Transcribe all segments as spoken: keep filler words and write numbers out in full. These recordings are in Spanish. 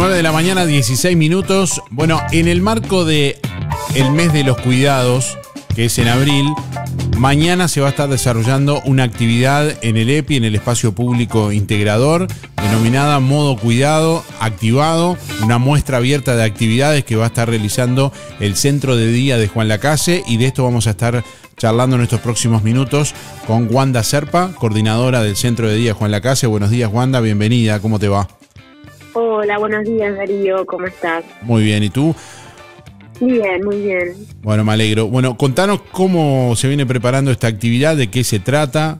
nueve de la mañana, dieciséis minutos. Bueno, en el marco de el mes de los cuidados, que es en abril, mañana se va a estar desarrollando una actividad en el E P I, en el Espacio Público Integrador, denominada Modo Cuidado Activado, una muestra abierta de actividades que va a estar realizando el Centro de Día de Juan Lacase, y de esto vamos a estar charlando en estos próximos minutos con Wanda Serpa, coordinadora del Centro de Día Juan Lacase. Buenos días, Wanda, bienvenida, ¿cómo te va? Hola, buenos días, Darío, ¿cómo estás? Muy bien, ¿y tú? Bien, muy bien. Bueno, me alegro. Bueno, contanos cómo se viene preparando esta actividad, de qué se trata.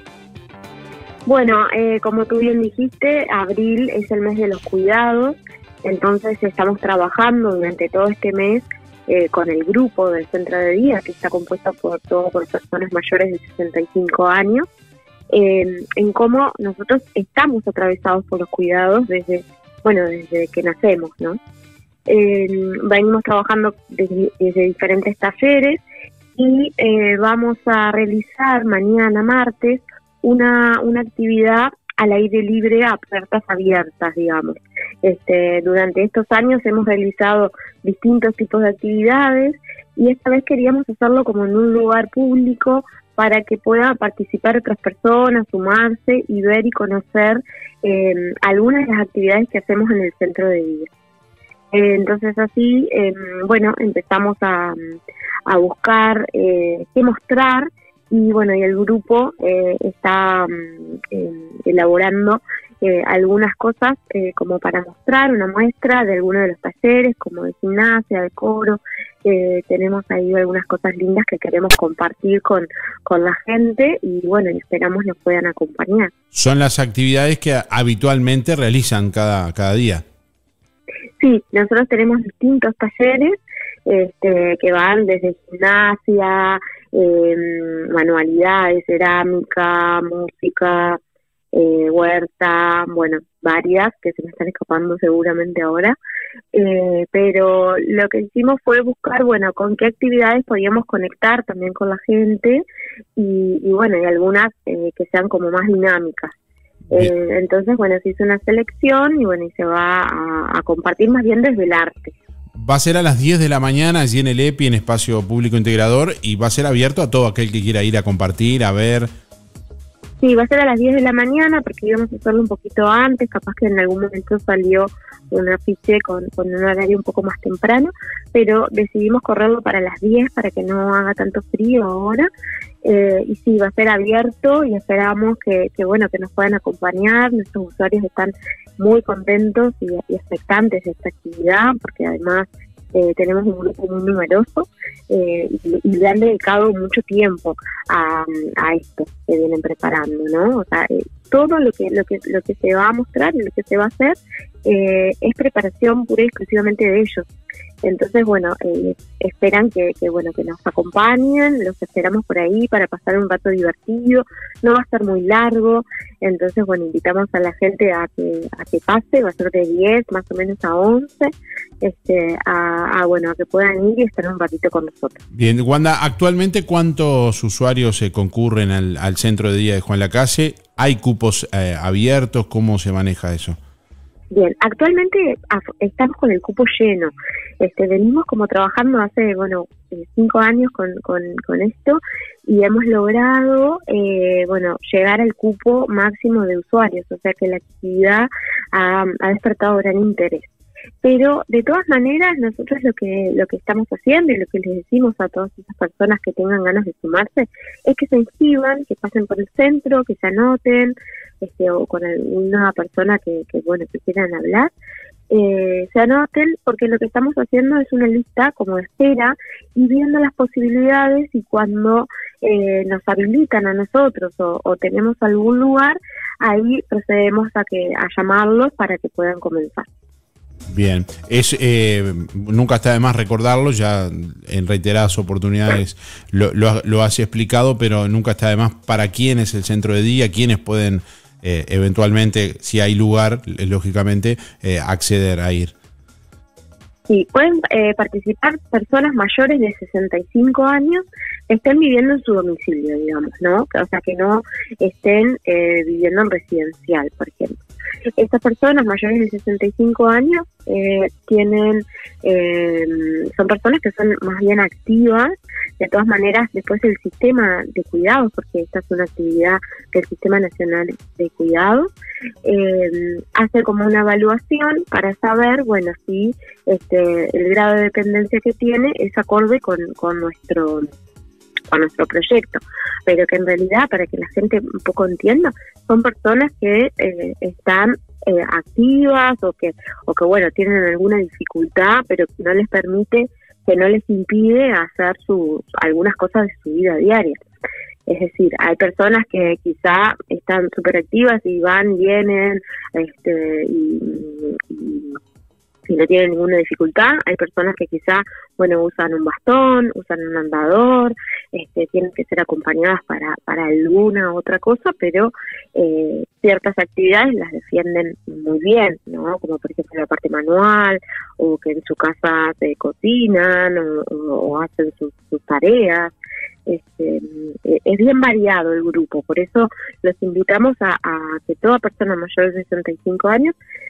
Bueno, eh, como tú bien dijiste, abril es el mes de los cuidados, entonces estamos trabajando durante todo este mes eh, con el grupo del Centro de Día, que está compuesto por todo por personas mayores de sesenta y cinco años, eh, en cómo nosotros estamos atravesados por los cuidados desde, bueno, desde que nacemos, ¿no? Eh, venimos trabajando desde, desde diferentes talleres y eh, vamos a realizar mañana martes una, una actividad al aire libre a puertas abiertas, digamos. Este, durante estos años hemos realizado distintos tipos de actividades y esta vez queríamos hacerlo como en un lugar público para que puedan participar otras personas, sumarse y ver y conocer eh, algunas de las actividades que hacemos en el Centro de Día. Entonces así, eh, bueno, empezamos a, a buscar eh, qué mostrar y bueno, y el grupo eh, está eh, elaborando eh, algunas cosas eh, como para mostrar una muestra de algunos de los talleres, como de gimnasia, de coro. Eh, tenemos ahí algunas cosas lindas que queremos compartir con, con la gente y bueno, y esperamos nos puedan acompañar. Son las actividades que habitualmente realizan cada, cada día. Sí, nosotros tenemos distintos talleres este, que van desde gimnasia, eh, manualidades, cerámica, música, eh, huerta, bueno, varias que se me están escapando seguramente ahora, eh, pero lo que hicimos fue buscar, bueno, con qué actividades podíamos conectar también con la gente y, y bueno, y algunas eh, que sean como más dinámicas. Eh, entonces, bueno, se hizo una selección y bueno, y se va a, a compartir más bien desde el arte. Va a ser a las diez de la mañana allí en el E P I, en Espacio Público Integrador, y va a ser abierto a todo aquel que quiera ir a compartir, a ver. Sí, va a ser a las diez de la mañana porque íbamos a hacerlo un poquito antes, capaz que en algún momento salió un afiche con, con un horario un poco más temprano, pero decidimos correrlo para las diez para que no haga tanto frío ahora. Eh, y sí, va a ser abierto y esperamos que, que bueno que nos puedan acompañar. Nuestros usuarios están muy contentos y, y expectantes de esta actividad porque además eh, tenemos un grupo muy numeroso eh, y, y le han dedicado mucho tiempo a, a esto que vienen preparando, ¿no? O sea, eh, todo lo que lo que lo que se va a mostrar y lo que se va a hacer eh, es preparación pura y exclusivamente de ellos. Entonces, bueno, eh, esperan que, que bueno que nos acompañen, los esperamos por ahí para pasar un rato divertido, no va a ser muy largo, entonces, bueno, invitamos a la gente a que a que pase, va a ser de diez más o menos a once, este, a, a bueno, a que puedan ir y estar un ratito con nosotros. Bien, Wanda, actualmente ¿cuántos usuarios se eh, concurren al, al Centro de Día de Juan Lacase? ¿Hay cupos eh, abiertos? ¿Cómo se maneja eso? Bien, actualmente estamos con el cupo lleno. Este, venimos como trabajando hace, bueno, cinco años con, con, con esto y hemos logrado, eh, bueno, llegar al cupo máximo de usuarios, o sea que la actividad ha, ha despertado gran interés. Pero de todas maneras nosotros lo que lo que estamos haciendo y lo que les decimos a todas esas personas que tengan ganas de sumarse es que se inscriban, que pasen por el centro, que se anoten, este, o con alguna persona que, que bueno que quieran hablar, eh, se anoten porque lo que estamos haciendo es una lista como de espera y viendo las posibilidades y cuando eh, nos habilitan a nosotros o, o tenemos algún lugar, ahí procedemos a que a llamarlos para que puedan comenzar. Bien, es eh, nunca está de más recordarlo, ya en reiteradas oportunidades lo, lo, lo has explicado, pero nunca está de más para quién es el Centro de Día, quiénes pueden eh, eventualmente, si hay lugar, lógicamente, eh, acceder a ir. Sí, pueden eh, participar personas mayores de sesenta y cinco años que estén viviendo en su domicilio, digamos, ¿no? O sea, que no estén eh, viviendo en residencial, por ejemplo. Estas personas mayores de sesenta y cinco años eh, tienen, eh, son personas que son más bien activas. De todas maneras, después el sistema de cuidados, porque esta es una actividad del Sistema Nacional de Cuidados, eh, hace como una evaluación para saber, bueno, si este, el grado de dependencia que tiene es acorde con, con nuestro con nuestro proyecto, pero que en realidad, para que la gente un poco entienda, son personas que eh, están eh, activas o que, o que bueno, tienen alguna dificultad, pero que no les permite, que no les impide hacer sus, algunas cosas de su vida diaria. Es decir, hay personas que quizá están súper activas y van, vienen, este, y, y si no tienen ninguna dificultad. Hay personas que quizá, bueno, usan un bastón, usan un andador, este, tienen que ser acompañadas para, para alguna otra cosa, pero eh, ciertas actividades las defienden muy bien, ¿no? Como por ejemplo la parte manual, o que en su casa se cocinan, o, o, o hacen sus, sus tareas. Este, es bien variado el grupo, por eso los invitamos a, a que toda persona mayor de sesenta y cinco años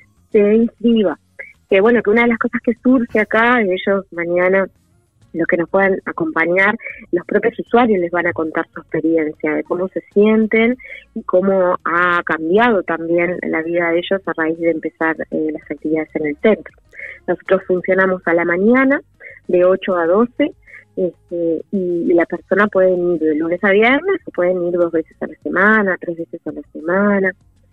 se inscriba. Que bueno, que una de las cosas que surge acá, ellos mañana, los que nos puedan acompañar, los propios usuarios les van a contar su experiencia, de cómo se sienten y cómo ha cambiado también la vida de ellos a raíz de empezar eh, las actividades en el centro. Nosotros funcionamos a la mañana, de ocho a doce, este, y, y la persona puede ir de lunes a viernes, o pueden ir dos veces a la semana, tres veces a la semana.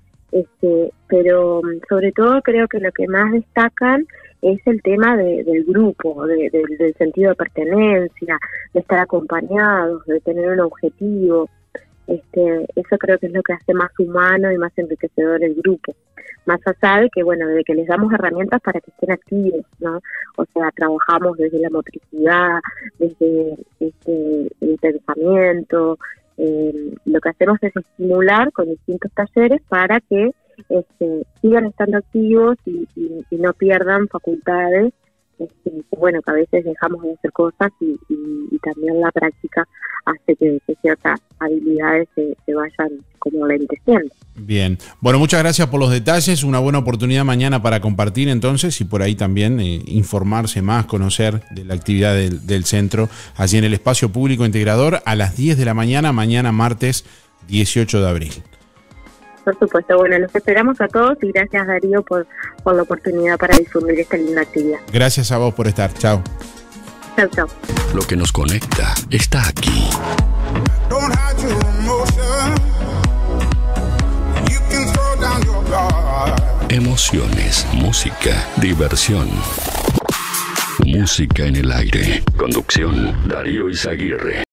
Este, pero sobre todo creo que lo que más destacan es el tema de, del grupo, de, de, del sentido de pertenencia, de estar acompañados, de tener un objetivo. Este, eso creo que es lo que hace más humano y más enriquecedor el grupo. Más allá de que, bueno, de que les damos herramientas para que estén activos, ¿no? O sea, trabajamos desde la motricidad, desde este, el pensamiento. Eh, lo que hacemos es estimular con distintos talleres para que este, sigan estando activos y, y, y no pierdan facultades, este, bueno, que a veces dejamos de hacer cosas y, y, y también la práctica hace que, que ciertas habilidades se, se vayan como lenteciendo. Bien, bueno, muchas gracias por los detalles, una buena oportunidad mañana para compartir entonces y por ahí también eh, informarse más, conocer de la actividad del, del centro, allí en el Espacio Público Integrador a las diez de la mañana, mañana martes dieciocho de abril. Por supuesto, bueno, los esperamos a todos y gracias Darío por, por la oportunidad para difundir esta linda actividad. Gracias a vos por estar, chao. Chao, chao. Lo que nos conecta está aquí. Emociones, música, diversión. Música en el aire. Conducción, Darío Izaguirre.